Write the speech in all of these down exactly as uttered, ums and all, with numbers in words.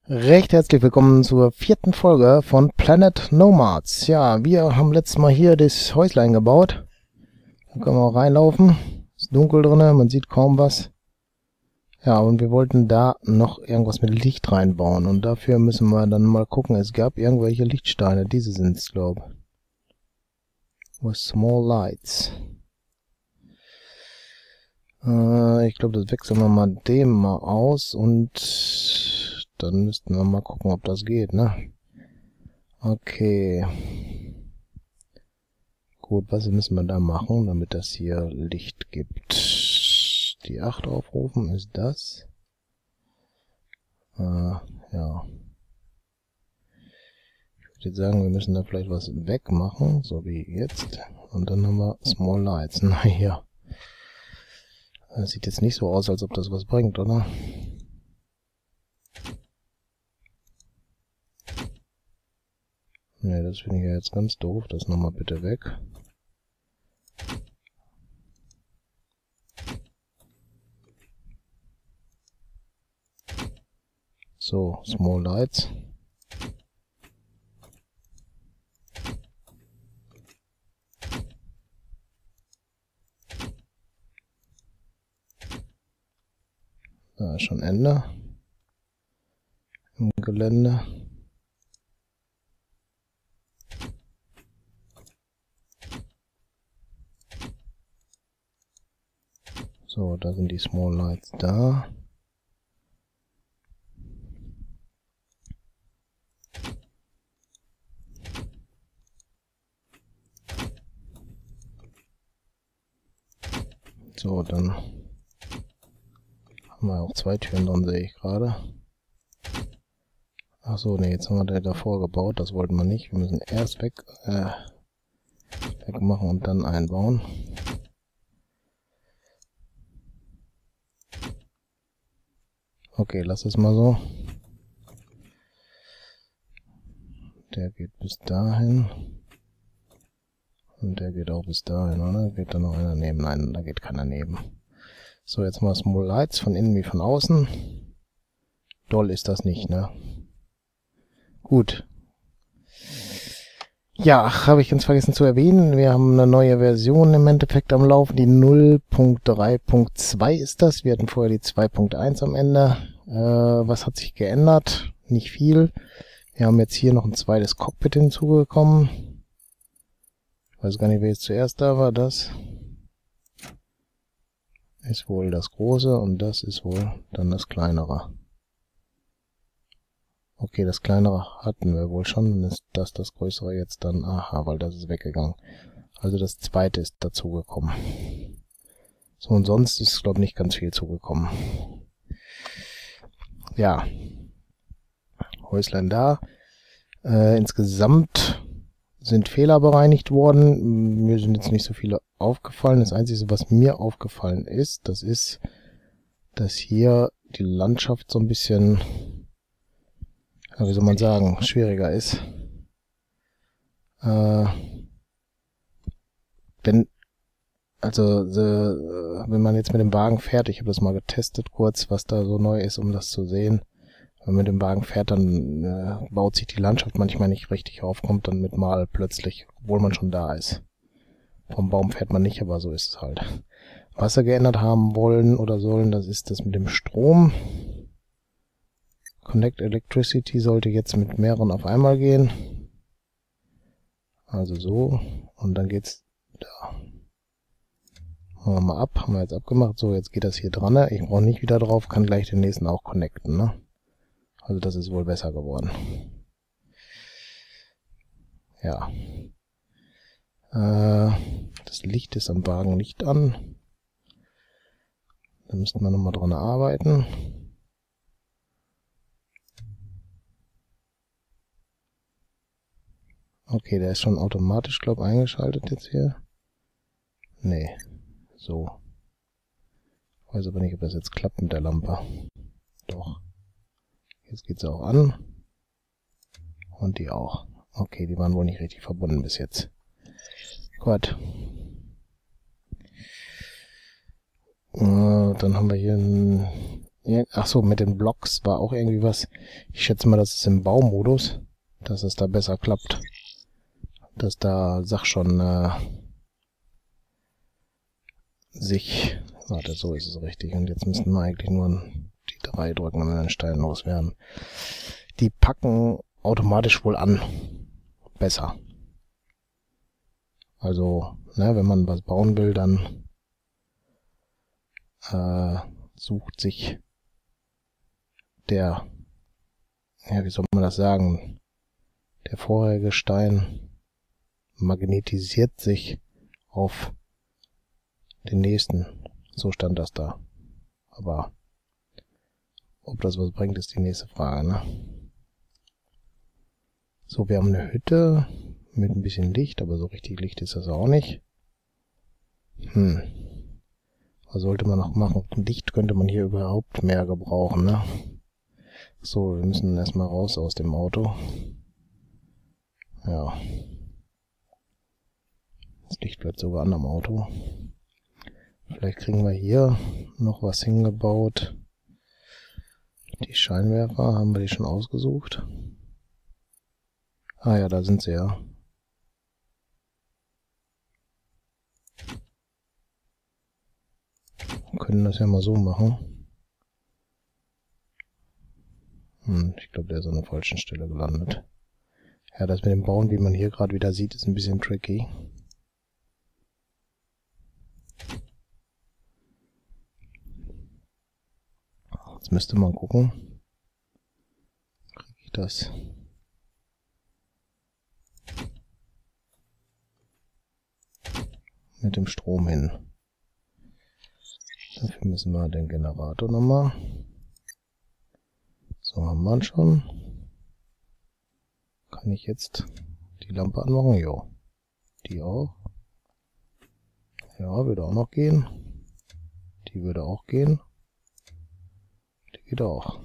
Recht herzlich willkommen zur vierten Folge von Planet Nomads. Ja, wir haben letztes Mal hier das Häuslein gebaut. Da können wir auch reinlaufen. Ist dunkel drin, man sieht kaum was. Ja, und wir wollten da noch irgendwas mit Licht reinbauen. Und dafür müssen wir dann mal gucken. Es gab irgendwelche Lichtsteine. Diese sind es, glaube ich. With small lights. Äh, ich glaube, das wechseln wir mal dem mal aus. Und dann müssten wir mal gucken, ob das geht, ne? Okay. Gut, was müssen wir da machen, damit das hier Licht gibt? Die acht aufrufen, ist das? Äh, ja. Ich würde jetzt sagen, wir müssen da vielleicht was wegmachen, so wie jetzt. Und dann haben wir Small Lights. Naja. Das sieht jetzt nicht so aus, als ob das was bringt, oder? Ne, das finde ich ja jetzt ganz doof. Das nochmal bitte weg. So, Small Lights. Da ist schon Ende. Im Gelände. So, da sind die Small Lights da. So, dann haben wir auch zwei Türen drin, sehe ich gerade. Ach so, ne, jetzt haben wir da davor gebaut, das wollten wir nicht. Wir müssen erst weg, äh, wegmachen und dann einbauen. Okay, lass es mal so. Der geht bis dahin. Und der geht auch bis dahin, oder? Geht da noch einer neben? Nein, da geht keiner neben. So, jetzt mal Small Lights, von innen wie von außen. Doll ist das nicht, ne? Gut. Ja, habe ich ganz vergessen zu erwähnen. Wir haben eine neue Version im Endeffekt am Laufen. Die null Punkt drei Punkt zwei ist das. Wir hatten vorher die zwei Punkt eins am Ende. Äh, was hat sich geändert? Nicht viel. Wir haben jetzt hier noch ein zweites Cockpit hinzugekommen. Ich weiß gar nicht, wer jetzt zuerst da war. Das ist wohl das große und das ist wohl dann das kleinere. Okay, das kleinere hatten wir wohl schon. Dann ist das das größere jetzt dann. Aha, weil das ist weggegangen. Also das zweite ist dazugekommen. So, und sonst ist, glaube ich, nicht ganz viel zugekommen. Ja. Häuslein da. Äh, insgesamt sind Fehler bereinigt worden. Mir sind jetzt nicht so viele aufgefallen. Das Einzige, was mir aufgefallen ist, das ist, dass hier die Landschaft so ein bisschen, ja, wie soll man sagen, schwieriger ist. Äh, wenn, also, the, wenn man jetzt mit dem Wagen fährt, ich habe das mal getestet kurz, was da so neu ist, um das zu sehen. Wenn man mit dem Wagen fährt, dann äh, baut sich die Landschaft manchmal nicht richtig auf, kommt dann mit mal plötzlich, obwohl man schon da ist. Vom Baum fährt man nicht, aber so ist es halt. Was sie geändert haben wollen oder sollen, das ist das mit dem Strom. Connect Electricity sollte jetzt mit mehreren auf einmal gehen. Also so. Und dann geht's da. Machen wir mal ab. Haben wir jetzt abgemacht. So, jetzt geht das hier dran. Ich brauche nicht wieder drauf, kann gleich den nächsten auch connecten, ne? Also das ist wohl besser geworden. Ja. Äh, das Licht ist am Wagen nicht an. Da müssten wir nochmal dran arbeiten. Okay, der ist schon automatisch, glaube ich, eingeschaltet jetzt hier. Nee, so. Ich weiß aber nicht, ob das jetzt klappt mit der Lampe. Doch. Jetzt geht sie auch an. Und die auch. Okay, die waren wohl nicht richtig verbunden bis jetzt. Gut. Äh, dann haben wir hier ein Ach so, mit den Blocks war auch irgendwie was. Ich schätze mal, das ist im Baumodus, dass es da besser klappt. Dass da, sag schon, äh, sich... Warte, so ist es richtig. Und jetzt müssten wir eigentlich nur die drei drücken, wenn wir den Stein loswerden. Die packen automatisch wohl an. Besser. Also, ne, wenn man was bauen will, dann äh, sucht sich der, ja, wie soll man das sagen, der vorherige Stein magnetisiert sich auf den nächsten. So stand das da. Aber ob das was bringt, ist die nächste Frage, ne? So, wir haben eine Hütte mit ein bisschen Licht, aber so richtig Licht ist das auch nicht. Hm. Was sollte man noch machen? Licht könnte man hier überhaupt mehr gebrauchen, ne? So, wir müssen erstmal raus aus dem Auto. Ja. Das Licht bleibt sogar an am Auto. Vielleicht kriegen wir hier noch was hingebaut. Die Scheinwerfer, haben wir die schon ausgesucht? Ah ja, da sind sie ja. Wir können das ja mal so machen. Hm, ich glaube, der ist an der falschen Stelle gelandet. Ja, das mit dem Bauen, wie man hier gerade wieder sieht, ist ein bisschen tricky. Jetzt müsste man gucken. Kriege ich das? Mit dem Strom hin. Dafür müssen wir den Generator nochmal. So, haben wir ihn schon. Kann ich jetzt die Lampe anmachen? Ja. Die auch. Ja, würde auch noch gehen. Die würde auch gehen. Die geht auch.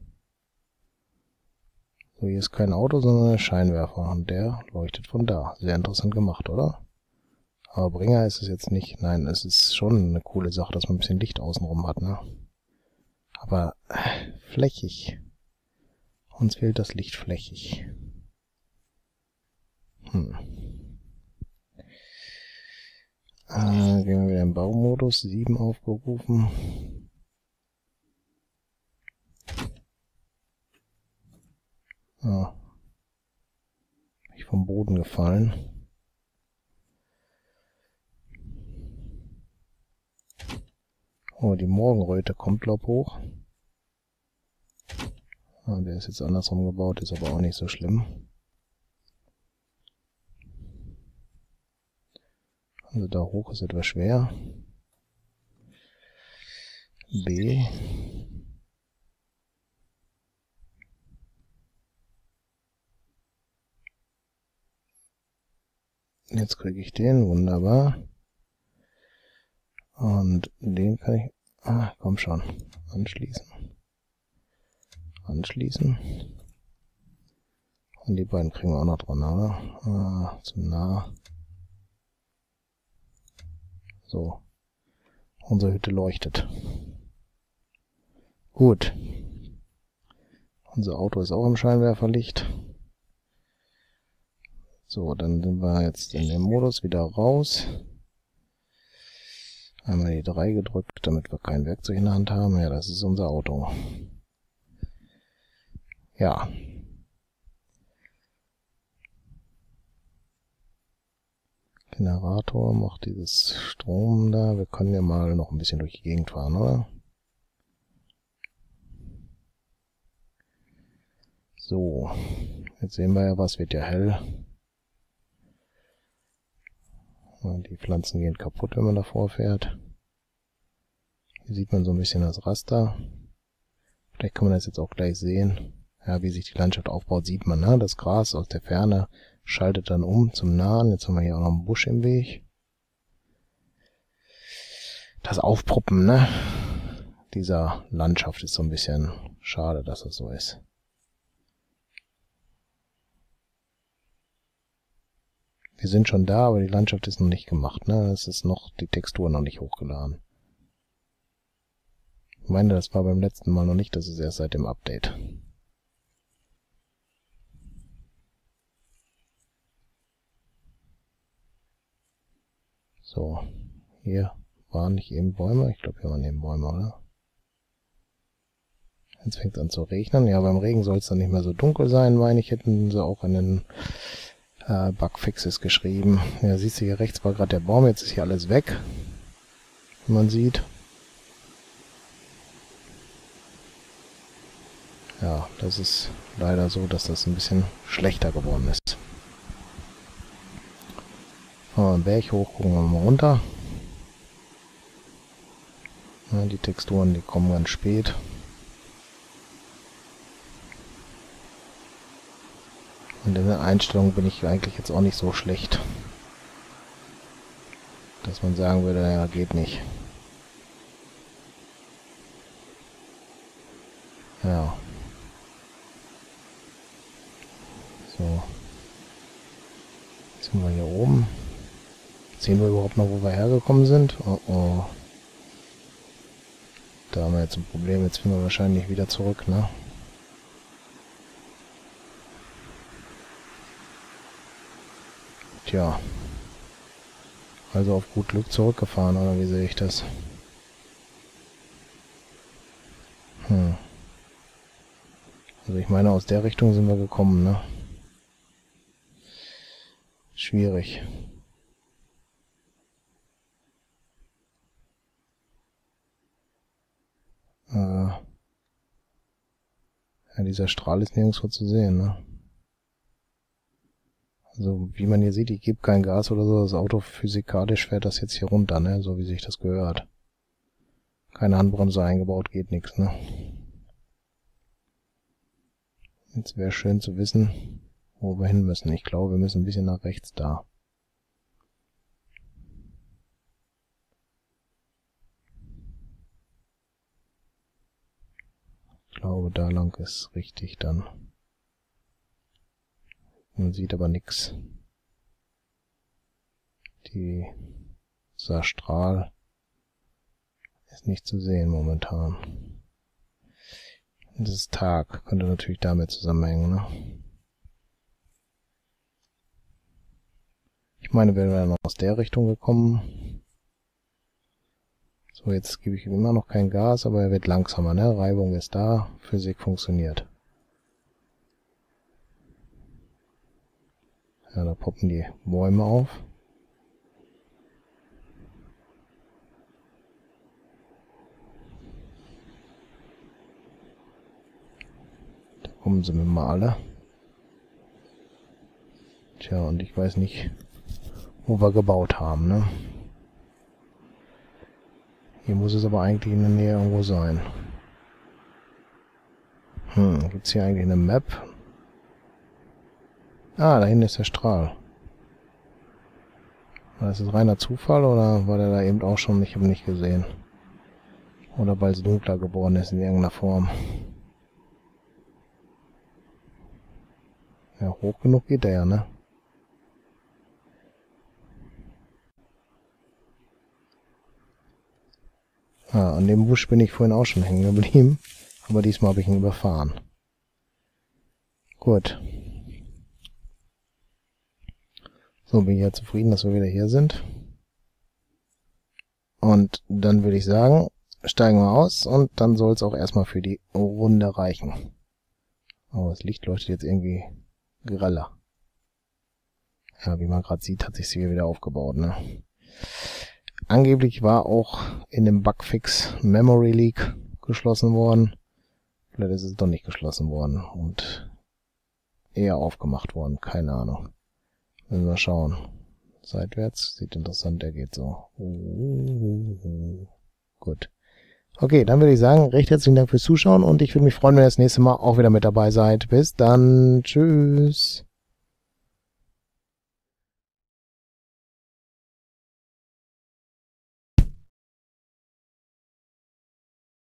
So, hier ist kein Auto, sondern ein Scheinwerfer. Und der leuchtet von da. Sehr interessant gemacht, oder? Aber Bringer ist es jetzt nicht. Nein, es ist schon eine coole Sache, dass man ein bisschen Licht außenrum hat, ne? Aber äh, flächig. Uns fehlt das Licht flächig. Hm. Äh, gehen wir wieder im Baumodus. sieben aufgerufen. Ah. Bin ich vom Boden gefallen. Oh, die Morgenröte kommt, glaub hoch. Ah, der ist jetzt andersrum gebaut, ist aber auch nicht so schlimm. Also da hoch ist etwas schwer. B. Jetzt kriege ich den, wunderbar. Und den kann ich... Ah, komm schon. Anschließen. Anschließen. Und die beiden kriegen wir auch noch dran, oder? Ah, zu nah. So. Unsere Hütte leuchtet. Gut. Unser Auto ist auch im Scheinwerferlicht. So, dann sind wir jetzt in dem Modus wieder raus. Einmal die drei gedrückt, damit wir kein Werkzeug in der Hand haben. Ja, das ist unser Auto. Ja. Generator macht dieses Strom da. Wir können ja mal noch ein bisschen durch die Gegend fahren, oder? So. Jetzt sehen wir ja was, wird ja hell. Die Pflanzen gehen kaputt, wenn man davor fährt. Hier sieht man so ein bisschen das Raster. Vielleicht kann man das jetzt auch gleich sehen. Ja, wie sich die Landschaft aufbaut, sieht man, ne? Das Gras aus der Ferne schaltet dann um zum Nahen. Jetzt haben wir hier auch noch einen Busch im Weg. Das Aufpoppen, ne? Dieser Landschaft ist so ein bisschen schade, dass das so ist. Wir sind schon da, aber die Landschaft ist noch nicht gemacht, ne? Es ist noch die Textur noch nicht hochgeladen. meine, das war beim letzten Mal noch nicht, das ist erst seit dem Update. So, hier waren nicht eben Bäume. Ich glaube, hier waren eben Bäume, oder? Jetzt fängt es an zu regnen. Ja, beim Regen soll es dann nicht mehr so dunkel sein, meine ich, hätten sie auch in den äh, Bugfixes geschrieben. Ja, siehst du, hier rechts war gerade der Baum, jetzt ist hier alles weg, wie man sieht. Ja, das ist leider so, dass das ein bisschen schlechter geworden ist. Aber den Berg hoch, gucken wir mal runter. Ja, die Texturen, die kommen ganz spät. Und in der Einstellung bin ich eigentlich jetzt auch nicht so schlecht, dass man sagen würde, ja, geht nicht. Ja. So. Jetzt sind wir hier oben. Sehen wir überhaupt noch, wo wir hergekommen sind? Oh oh. Da haben wir jetzt ein Problem. Jetzt finden wir wahrscheinlich wieder zurück, ne? Tja. Also auf gut Glück zurückgefahren, oder wie sehe ich das? Hm. Also ich meine, aus der Richtung sind wir gekommen, ne? Schwierig. Äh. Ja, dieser Strahl ist nirgendwo zu sehen, ne? Also, wie man hier sieht, ich gebe kein Gas oder so. Das Auto physikalisch fährt das jetzt hier runter, ne? So wie sich das gehört. Keine Handbremse eingebaut, geht nichts, ne? Jetzt wäre schön zu wissen, wo wir hin müssen. Ich glaube, wir müssen ein bisschen nach rechts da. Ich glaube, da lang ist richtig dann. Man sieht aber nichts. Dieser Strahl ist nicht zu sehen momentan. Das ist Tag, könnte natürlich damit zusammenhängen, ne? Ich meine, wir wären aus der Richtung gekommen. So, jetzt gebe ich ihm immer noch kein Gas, aber er wird langsamer, ne? Reibung ist da, Physik funktioniert. Ja, da poppen die Bäume auf. Da kommen sie mir mal alle. Tja, und ich weiß nicht, wo wir gebaut haben, ne? Hier muss es aber eigentlich in der Nähe irgendwo sein. Hm, gibt es hier eigentlich eine Map? Ah, da hinten ist der Strahl. War das jetzt reiner Zufall oder war der da eben auch schon? Ich habe ihn nicht gesehen. Oder weil es dunkler geworden ist in irgendeiner Form. Ja, hoch genug geht der ja, ne? Ah, an dem Busch bin ich vorhin auch schon hängen geblieben. Aber diesmal habe ich ihn überfahren. Gut. So, bin ich ja zufrieden, dass wir wieder hier sind. Und dann würde ich sagen, steigen wir aus und dann soll es auch erstmal für die Runde reichen. Oh, das Licht leuchtet jetzt irgendwie greller. Ja, wie man gerade sieht, hat sich es hier wieder aufgebaut, ne? Angeblich war auch in dem Bugfix Memory Leak geschlossen worden. Vielleicht ist es doch nicht geschlossen worden und eher aufgemacht worden, keine Ahnung. Müssen wir schauen. Seitwärts, sieht interessant, der geht so. Uh, gut. Okay, dann würde ich sagen, recht herzlichen Dank fürs Zuschauen und ich würde mich freuen, wenn ihr das nächste Mal auch wieder mit dabei seid. Bis dann. Tschüss.